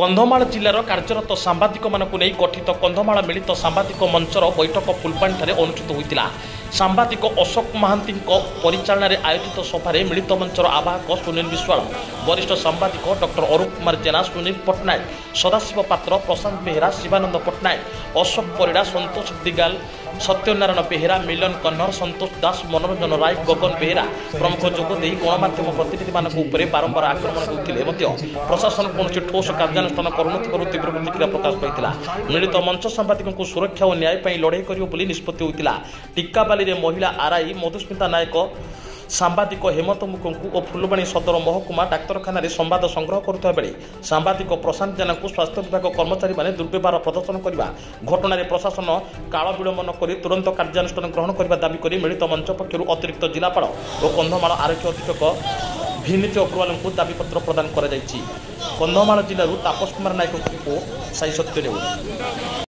कंधमाल जिलार कार्यरत सांबादिक मानकु नै गठित कंधमाल मिलित सांबादिक मंचर बैठक फुलपाणी अनुष्ठित होता। सांबादिक अशोक महांती परिचालन में आयोजित सभार मिलित मंचर आवाहक सुनील विश्वाल, वरिष्ठ सांबादिक डॉक्टर अरूप कुमार जेना, सुनील पट्टनायक, सदाशिव पात्र, प्रशांत बेहेरा, शिवानंद पट्टनायक, अशोक परिड़ा, संतोष दिगाल, सत्यनारायण बेहेरा, मिलन कन्नर, संतोष दास, मनोरंजन राय, गगन बेहेरा प्रमुख जोगदे गणमाध्यम प्रतिनिधि बारंबार आक्रमण होते प्रशासन कौन ठोस कार्यानुष्ठान करुन तीव्र प्रतिक्रिया प्रकाश पाई। मिलित मंच सांबादिकों सुरक्षा और न्याय लड़ाई कर निष्पत्ति होता। टिक्काबाली में महिला आरआई मधुस्मिता नायक सांबादिक हेमंत मुखु और फुलबाणी सदर महकुमा डाक्तखाना संवाद संग्रह करुवा बेले सांबादिक प्रशांत जेना को स्वास्थ्य विभाग कर्मचारी माने दुर्व्यवहार प्रदर्शन करने घटना प्रशासन काल विलंब न कर तुरंत कार्यानुष्ठान ग्रहण करने दाबी कर मिलित मंच पक्षर अतिरिक्त जिलापाल और कंधमाल आरक्षी अधीक्षक भिनीत अग्रवाल को दाबीपत्र प्रदान कर कंधमाल जिलूर तापस कुमार नायक को साई सत्य न्यूज।